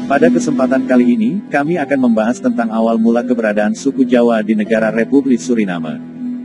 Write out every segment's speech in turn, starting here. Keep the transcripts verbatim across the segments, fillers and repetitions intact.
Pada kesempatan kali ini, kami akan membahas tentang awal mula keberadaan suku Jawa di negara Republik Suriname.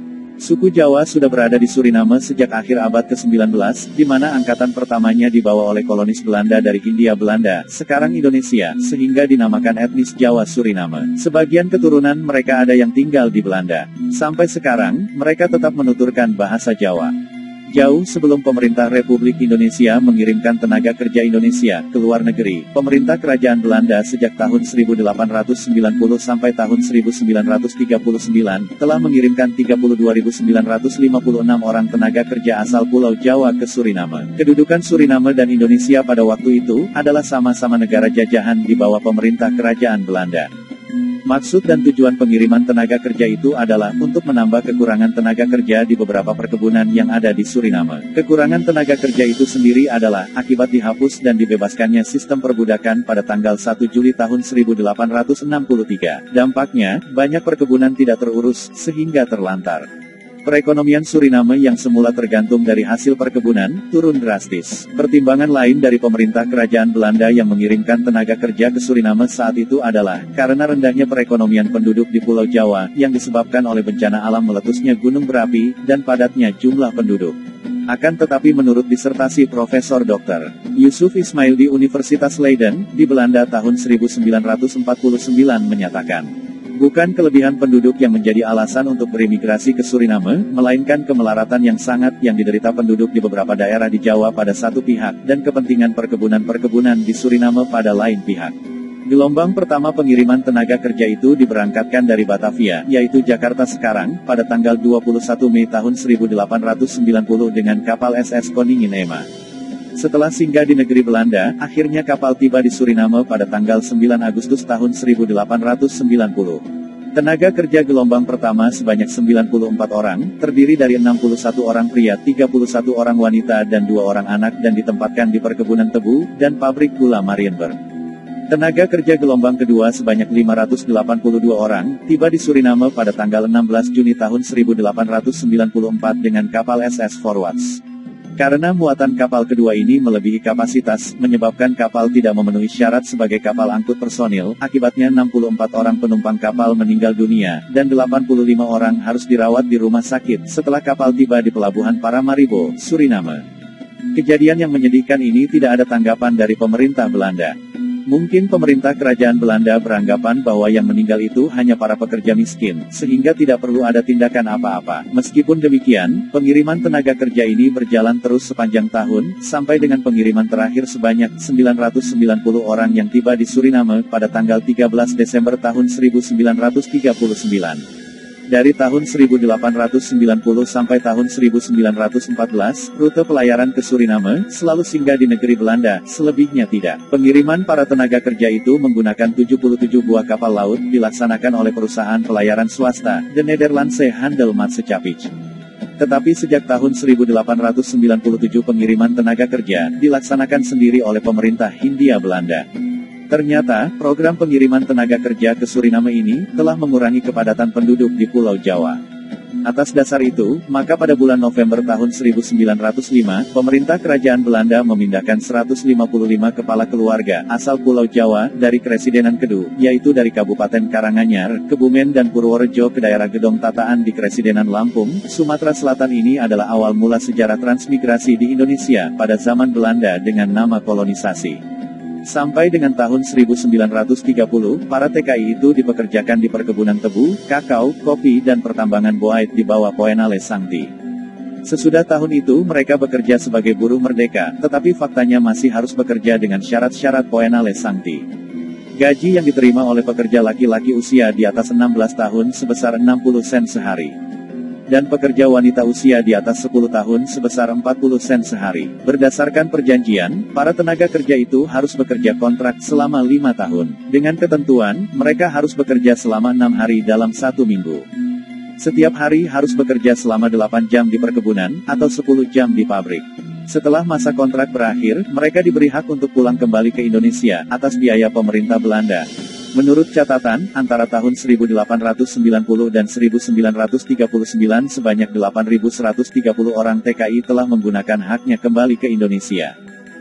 Suku Jawa sudah berada di Suriname sejak akhir abad ke sembilan belas, di mana angkatan pertamanya dibawa oleh kolonis Belanda dari Hindia Belanda, sekarang Indonesia, sehingga dinamakan etnis Jawa Suriname. Sebagian keturunan mereka ada yang tinggal di Belanda. Sampai sekarang, mereka tetap menuturkan bahasa Jawa. Jauh sebelum pemerintah Republik Indonesia mengirimkan tenaga kerja Indonesia ke luar negeri, pemerintah kerajaan Belanda sejak tahun seribu delapan ratus sembilan puluh sampai tahun seribu sembilan ratus tiga puluh sembilan, telah mengirimkan tiga puluh dua ribu sembilan ratus lima puluh enam orang tenaga kerja asal Pulau Jawa ke Suriname. Kedudukan Suriname dan Indonesia pada waktu itu adalah sama-sama negara jajahan di bawah pemerintah kerajaan Belanda. Maksud dan tujuan pengiriman tenaga kerja itu adalah untuk menambah kekurangan tenaga kerja di beberapa perkebunan yang ada di Suriname. Kekurangan tenaga kerja itu sendiri adalah akibat dihapus dan dibebaskannya sistem perbudakan pada tanggal satu Juli tahun seribu delapan ratus enam puluh tiga. Dampaknya, banyak perkebunan tidak terurus, sehingga terlantar. Perekonomian Suriname yang semula tergantung dari hasil perkebunan, turun drastis. Pertimbangan lain dari pemerintah kerajaan Belanda yang mengirimkan tenaga kerja ke Suriname saat itu adalah, karena rendahnya perekonomian penduduk di Pulau Jawa, yang disebabkan oleh bencana alam meletusnya gunung berapi, dan padatnya jumlah penduduk. Akan tetapi menurut disertasi Profesor Doktor Yusuf Ismail di Universitas Leiden, di Belanda tahun seribu sembilan ratus empat puluh sembilan menyatakan, bukan kelebihan penduduk yang menjadi alasan untuk berimigrasi ke Suriname, melainkan kemelaratan yang sangat yang diderita penduduk di beberapa daerah di Jawa pada satu pihak, dan kepentingan perkebunan-perkebunan di Suriname pada lain pihak. Gelombang pertama pengiriman tenaga kerja itu diberangkatkan dari Batavia, yaitu Jakarta sekarang, pada tanggal dua puluh satu Mei tahun seribu delapan ratus sembilan puluh dengan kapal S S Koningin Ema. Setelah singgah di negeri Belanda, akhirnya kapal tiba di Suriname pada tanggal sembilan Agustus tahun seribu delapan ratus sembilan puluh. Tenaga kerja gelombang pertama sebanyak sembilan puluh empat orang, terdiri dari enam puluh satu orang pria, tiga puluh satu orang wanita dan dua orang anak dan ditempatkan di perkebunan tebu, dan pabrik gula Marienburg. Tenaga kerja gelombang kedua sebanyak lima ratus delapan puluh dua orang, tiba di Suriname pada tanggal enam belas Juni tahun seribu delapan ratus sembilan puluh empat dengan kapal S S Forwards. Karena muatan kapal kedua ini melebihi kapasitas, menyebabkan kapal tidak memenuhi syarat sebagai kapal angkut personil, akibatnya enam puluh empat orang penumpang kapal meninggal dunia, dan delapan puluh lima orang harus dirawat di rumah sakit, setelah kapal tiba di pelabuhan Paramaribo, Suriname. Kejadian yang menyedihkan ini tidak ada tanggapan dari pemerintah Belanda. Mungkin pemerintah kerajaan Belanda beranggapan bahwa yang meninggal itu hanya para pekerja miskin, sehingga tidak perlu ada tindakan apa-apa. Meskipun demikian, pengiriman tenaga kerja ini berjalan terus sepanjang tahun, sampai dengan pengiriman terakhir sebanyak sembilan ratus sembilan puluh orang yang tiba di Suriname pada tanggal tiga belas Desember tahun seribu sembilan ratus tiga puluh sembilan. Dari tahun seribu delapan ratus sembilan puluh sampai tahun seribu sembilan ratus empat belas, rute pelayaran ke Suriname selalu singgah di negeri Belanda, selebihnya tidak. Pengiriman para tenaga kerja itu menggunakan tujuh puluh tujuh buah kapal laut, dilaksanakan oleh perusahaan pelayaran swasta, The Nederlandse Handelsmaatschappij. Tetapi sejak tahun seribu delapan ratus sembilan puluh tujuh pengiriman tenaga kerja dilaksanakan sendiri oleh pemerintah Hindia Belanda. Ternyata, program pengiriman tenaga kerja ke Suriname ini telah mengurangi kepadatan penduduk di Pulau Jawa. Atas dasar itu, maka pada bulan November tahun seribu sembilan ratus lima, pemerintah kerajaan Belanda memindahkan seratus lima puluh lima kepala keluarga asal Pulau Jawa dari Kresidenan Kedu, yaitu dari Kabupaten Karanganyar, Kebumen dan Purworejo ke daerah Gedong Tataan di Kresidenan Lampung, Sumatera Selatan. Ini adalah awal mula sejarah transmigrasi di Indonesia pada zaman Belanda dengan nama kolonisasi. Sampai dengan tahun seribu sembilan ratus tiga puluh, para T K I itu dipekerjakan di perkebunan tebu, kakao, kopi dan pertambangan bauxite di bawah Poenale Sangti. Sesudah tahun itu mereka bekerja sebagai buruh merdeka, tetapi faktanya masih harus bekerja dengan syarat-syarat Poenale Sangti. Gaji yang diterima oleh pekerja laki-laki usia di atas enam belas tahun sebesar enam puluh sen sehari. Dan pekerja wanita usia di atas sepuluh tahun sebesar empat puluh sen sehari. Berdasarkan perjanjian, para tenaga kerja itu harus bekerja kontrak selama lima tahun. Dengan ketentuan, mereka harus bekerja selama enam hari dalam satu minggu. Setiap hari harus bekerja selama delapan jam di perkebunan, atau sepuluh jam di pabrik. Setelah masa kontrak berakhir, mereka diberi hak untuk pulang kembali ke Indonesia, atas biaya pemerintah Belanda. Menurut catatan, antara tahun seribu delapan ratus sembilan puluh dan seribu sembilan ratus tiga puluh sembilan sebanyak delapan ribu seratus tiga puluh orang T K I telah menggunakan haknya kembali ke Indonesia.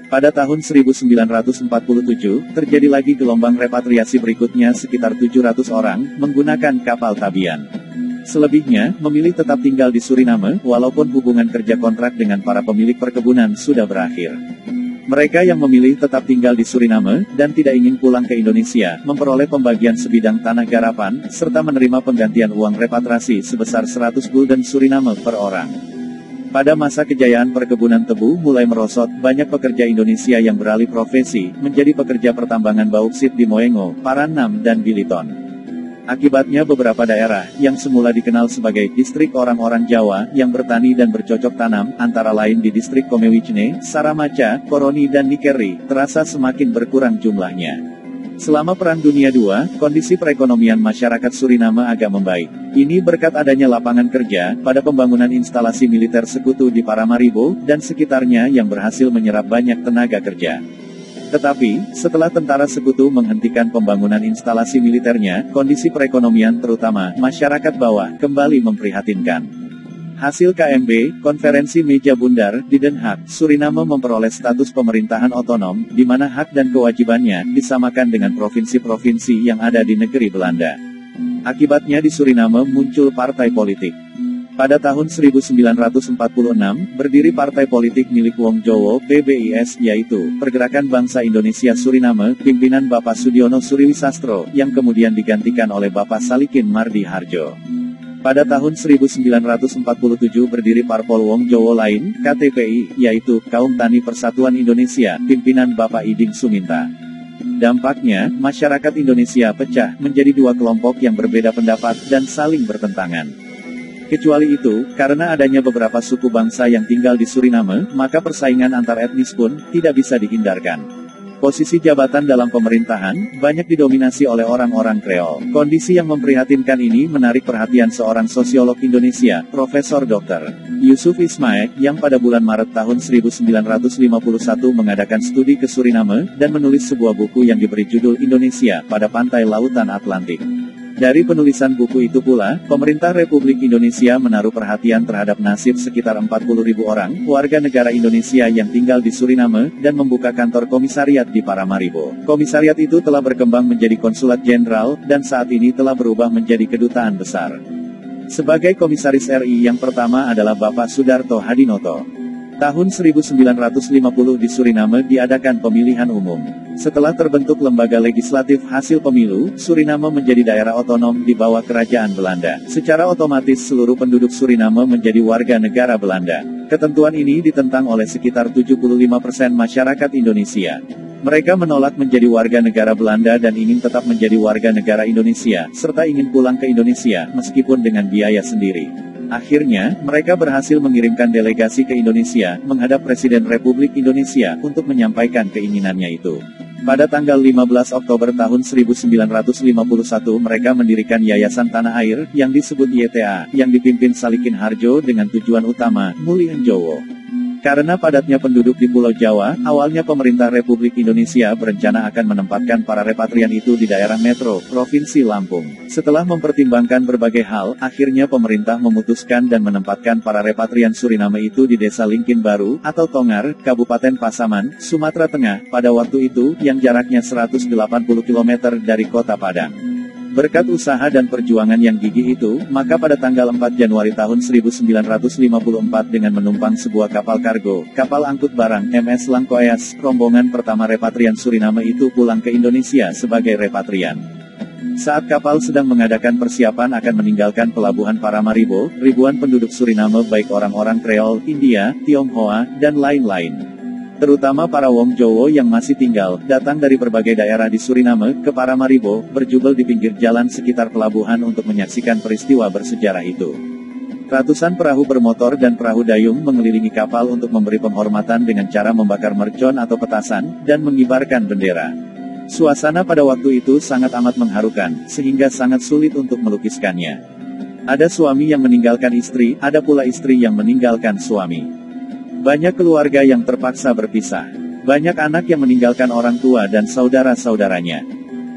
Pada tahun seribu sembilan ratus empat puluh tujuh, terjadi lagi gelombang repatriasi berikutnya sekitar tujuh ratus orang, menggunakan kapal Tabian. Selebihnya, memilih tetap tinggal di Suriname, walaupun hubungan kerja kontrak dengan para pemilik perkebunan sudah berakhir. Mereka yang memilih tetap tinggal di Suriname, dan tidak ingin pulang ke Indonesia, memperoleh pembagian sebidang tanah garapan, serta menerima penggantian uang repatriasi sebesar seratus gulden Suriname per orang. Pada masa kejayaan perkebunan tebu mulai merosot, banyak pekerja Indonesia yang beralih profesi, menjadi pekerja pertambangan bauksit di Moengo, Paranam dan Biliton. Akibatnya beberapa daerah, yang semula dikenal sebagai distrik orang-orang Jawa, yang bertani dan bercocok tanam, antara lain di distrik Komewijne, Saramaca, Koroni dan Nikeri, terasa semakin berkurang jumlahnya. Selama Perang Dunia kedua, kondisi perekonomian masyarakat Suriname agak membaik. Ini berkat adanya lapangan kerja, pada pembangunan instalasi militer sekutu di Paramaribo, dan sekitarnya yang berhasil menyerap banyak tenaga kerja. Tetapi, setelah tentara sekutu menghentikan pembangunan instalasi militernya, kondisi perekonomian terutama masyarakat bawah kembali memprihatinkan. Hasil K M B, Konferensi Meja Bundar, di Den Haag, Suriname memperoleh status pemerintahan otonom, di mana hak dan kewajibannya disamakan dengan provinsi-provinsi yang ada di negeri Belanda. Akibatnya di Suriname muncul partai politik. Pada tahun seribu sembilan ratus empat puluh enam, berdiri partai politik milik Wong Jowo, P B I S, yaitu Pergerakan Bangsa Indonesia Suriname, pimpinan Bapak Sudiono Suriwisastro, yang kemudian digantikan oleh Bapak Salikin Mardi Harjo. Pada tahun seribu sembilan ratus empat puluh tujuh berdiri Parpol Wong Jowo lain, K T P I, yaitu Kaum Tani Persatuan Indonesia, pimpinan Bapak Iding Suminta. Dampaknya, masyarakat Indonesia pecah menjadi dua kelompok yang berbeda pendapat dan saling bertentangan. Kecuali itu, karena adanya beberapa suku bangsa yang tinggal di Suriname, maka persaingan antar etnis pun tidak bisa dihindarkan. Posisi jabatan dalam pemerintahan banyak didominasi oleh orang-orang Kreol. Kondisi yang memprihatinkan ini menarik perhatian seorang sosiolog Indonesia, Profesor Doktor Yusuf Ismail, yang pada bulan Maret tahun seribu sembilan ratus lima puluh satu mengadakan studi ke Suriname, dan menulis sebuah buku yang diberi judul Indonesia pada Pantai Lautan Atlantik. Dari penulisan buku itu pula, pemerintah Republik Indonesia menaruh perhatian terhadap nasib sekitar empat puluh ribu orang, warga negara Indonesia yang tinggal di Suriname, dan membuka kantor komisariat di Paramaribo. Komisariat itu telah berkembang menjadi konsulat jenderal, dan saat ini telah berubah menjadi kedutaan besar. Sebagai komisaris R I yang pertama adalah Bapak Sudarto Hadinoto. Tahun seribu sembilan ratus lima puluh di Suriname diadakan pemilihan umum. Setelah terbentuk lembaga legislatif hasil pemilu, Suriname menjadi daerah otonom di bawah kerajaan Belanda. Secara otomatis seluruh penduduk Suriname menjadi warga negara Belanda. Ketentuan ini ditentang oleh sekitar tujuh puluh lima persen masyarakat Indonesia. Mereka menolak menjadi warga negara Belanda dan ingin tetap menjadi warga negara Indonesia, serta ingin pulang ke Indonesia, meskipun dengan biaya sendiri. Akhirnya, mereka berhasil mengirimkan delegasi ke Indonesia, menghadap Presiden Republik Indonesia, untuk menyampaikan keinginannya itu. Pada tanggal lima belas Oktober tahun seribu sembilan ratus lima puluh satu mereka mendirikan Yayasan Tanah Air, yang disebut Y T A, yang dipimpin Salikin Harjo dengan tujuan utama, Mulihan Jowo. Karena padatnya penduduk di Pulau Jawa, awalnya pemerintah Republik Indonesia berencana akan menempatkan para repatrian itu di daerah metro, Provinsi Lampung. Setelah mempertimbangkan berbagai hal, akhirnya pemerintah memutuskan dan menempatkan para repatrian Suriname itu di Desa Lingkin Baru, atau Tongar, Kabupaten Pasaman, Sumatera Tengah, pada waktu itu, yang jaraknya seratus delapan puluh kilometer dari kota Padang. Berkat usaha dan perjuangan yang gigih itu, maka pada tanggal empat Januari tahun seribu sembilan ratus lima puluh empat dengan menumpang sebuah kapal kargo, kapal angkut barang, M S Langkoas, rombongan pertama repatrian Suriname itu pulang ke Indonesia sebagai repatrian. Saat kapal sedang mengadakan persiapan akan meninggalkan pelabuhan Paramaribo, ribuan penduduk Suriname baik orang-orang Kreol, India, Tionghoa, dan lain-lain, terutama para Wong Jowo yang masih tinggal, datang dari berbagai daerah di Suriname, ke Paramaribo, berjubel di pinggir jalan sekitar pelabuhan untuk menyaksikan peristiwa bersejarah itu. Ratusan perahu bermotor dan perahu dayung mengelilingi kapal untuk memberi penghormatan dengan cara membakar mercon atau petasan, dan mengibarkan bendera. Suasana pada waktu itu sangat amat mengharukan, sehingga sangat sulit untuk melukiskannya. Ada suami yang meninggalkan istri, ada pula istri yang meninggalkan suami. Banyak keluarga yang terpaksa berpisah. Banyak anak yang meninggalkan orang tua dan saudara-saudaranya.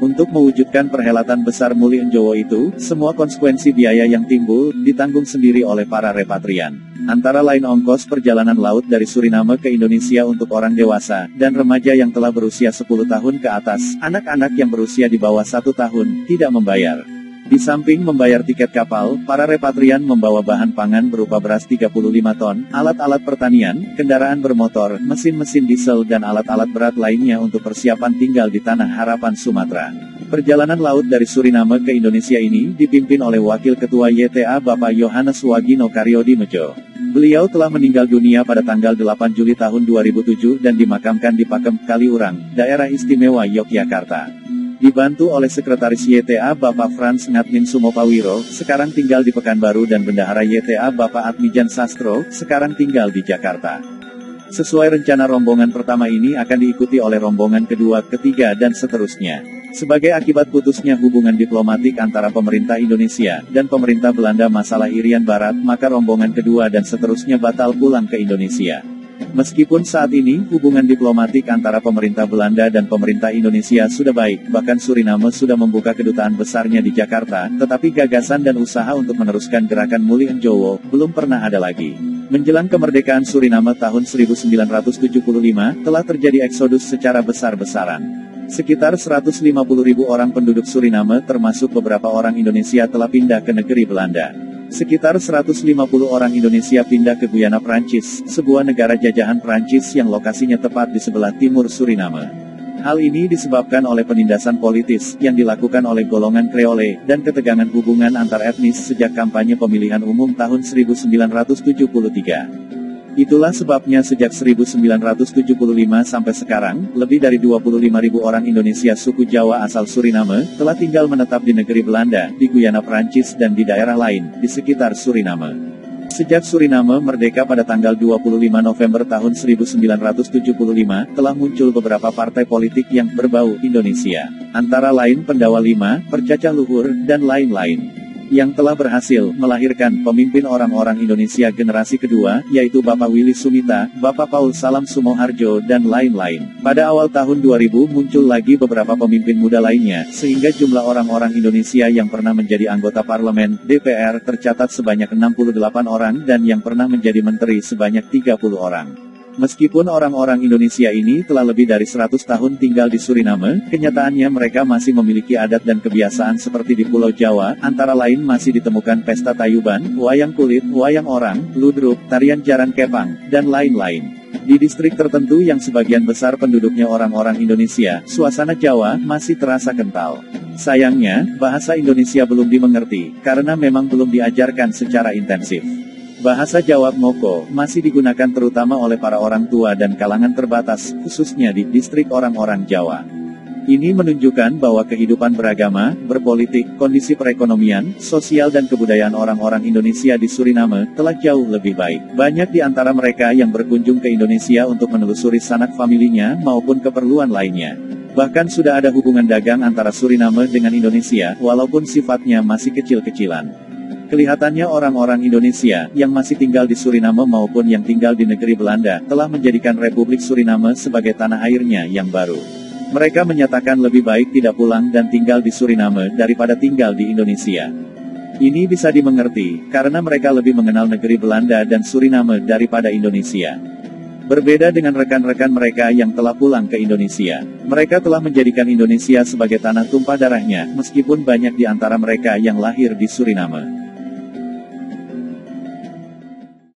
Untuk mewujudkan perhelatan besar Muli Enjowo itu, semua konsekuensi biaya yang timbul, ditanggung sendiri oleh para repatrian. Antara lain ongkos perjalanan laut dari Suriname ke Indonesia untuk orang dewasa, dan remaja yang telah berusia sepuluh tahun ke atas, anak-anak yang berusia di bawah satu tahun, tidak membayar. Di samping membayar tiket kapal, para repatrian membawa bahan pangan berupa beras tiga puluh lima ton, alat-alat pertanian, kendaraan bermotor, mesin-mesin diesel dan alat-alat berat lainnya untuk persiapan tinggal di Tanah Harapan Sumatera. Perjalanan laut dari Suriname ke Indonesia ini dipimpin oleh Wakil Ketua Y T A Bapak Yohanes Wagino Karyodimejo. Beliau telah meninggal dunia pada tanggal delapan Juli tahun dua ribu tujuh dan dimakamkan di Pakem, Kaliurang, Daerah Istimewa Yogyakarta. Dibantu oleh Sekretaris Y T A Bapak Frans Ngatmin Sumopawiro, sekarang tinggal di Pekanbaru dan Bendahara Y T A Bapak Atmijan Sastro, sekarang tinggal di Jakarta. Sesuai rencana rombongan pertama ini akan diikuti oleh rombongan kedua, ketiga dan seterusnya. Sebagai akibat putusnya hubungan diplomatik antara pemerintah Indonesia dan pemerintah Belanda masalah Irian Barat, maka rombongan kedua dan seterusnya batal pulang ke Indonesia. Meskipun saat ini, hubungan diplomatik antara pemerintah Belanda dan pemerintah Indonesia sudah baik, bahkan Suriname sudah membuka kedutaan besarnya di Jakarta, tetapi gagasan dan usaha untuk meneruskan gerakan Muli Enjowo, belum pernah ada lagi. Menjelang kemerdekaan Suriname tahun seribu sembilan ratus tujuh puluh lima, telah terjadi eksodus secara besar-besaran. Sekitar seratus lima puluh ribu orang penduduk Suriname termasuk beberapa orang Indonesia telah pindah ke negeri Belanda. Sekitar seratus lima puluh orang Indonesia pindah ke Guyana Prancis, sebuah negara jajahan Prancis yang lokasinya tepat di sebelah timur Suriname. Hal ini disebabkan oleh penindasan politis yang dilakukan oleh golongan Kreole dan ketegangan hubungan antar etnis sejak kampanye pemilihan umum tahun seribu sembilan ratus tujuh puluh tiga. Itulah sebabnya sejak seribu sembilan ratus tujuh puluh lima sampai sekarang, lebih dari dua puluh lima ribu orang Indonesia suku Jawa asal Suriname, telah tinggal menetap di negeri Belanda, di Guyana Prancis dan di daerah lain, di sekitar Suriname. Sejak Suriname merdeka pada tanggal dua puluh lima November tahun seribu sembilan ratus tujuh puluh lima, telah muncul beberapa partai politik yang berbau Indonesia. Antara lain Pendawa lima, Percacah Luhur, dan lain-lain. Yang telah berhasil melahirkan pemimpin orang-orang Indonesia generasi kedua, yaitu Bapak Willy Sumita, Bapak Paul Salam Sumoharjo, dan lain-lain. Pada awal tahun dua ribu muncul lagi beberapa pemimpin muda lainnya, sehingga jumlah orang-orang Indonesia yang pernah menjadi anggota parlemen, D P R, tercatat sebanyak enam puluh delapan orang dan yang pernah menjadi menteri sebanyak tiga puluh orang. Meskipun orang-orang Indonesia ini telah lebih dari seratus tahun tinggal di Suriname, kenyataannya mereka masih memiliki adat dan kebiasaan seperti di Pulau Jawa, antara lain masih ditemukan pesta tayuban, wayang kulit, wayang orang, ludruk, tarian jaran kepang, dan lain-lain. Di distrik tertentu yang sebagian besar penduduknya orang-orang Indonesia, suasana Jawa masih terasa kental. Sayangnya, bahasa Indonesia belum dimengerti, karena memang belum diajarkan secara intensif. Bahasa Jawa Ngoko masih digunakan terutama oleh para orang tua dan kalangan terbatas, khususnya di distrik orang-orang Jawa. Ini menunjukkan bahwa kehidupan beragama, berpolitik, kondisi perekonomian, sosial dan kebudayaan orang-orang Indonesia di Suriname telah jauh lebih baik. Banyak di antara mereka yang berkunjung ke Indonesia untuk menelusuri sanak familinya maupun keperluan lainnya. Bahkan sudah ada hubungan dagang antara Suriname dengan Indonesia, walaupun sifatnya masih kecil-kecilan. Kelihatannya orang-orang Indonesia, yang masih tinggal di Suriname maupun yang tinggal di negeri Belanda, telah menjadikan Republik Suriname sebagai tanah airnya yang baru. Mereka menyatakan lebih baik tidak pulang dan tinggal di Suriname, daripada tinggal di Indonesia. Ini bisa dimengerti, karena mereka lebih mengenal negeri Belanda dan Suriname daripada Indonesia. Berbeda dengan rekan-rekan mereka yang telah pulang ke Indonesia. Mereka telah menjadikan Indonesia sebagai tanah tumpah darahnya, meskipun banyak di antara mereka yang lahir di Suriname.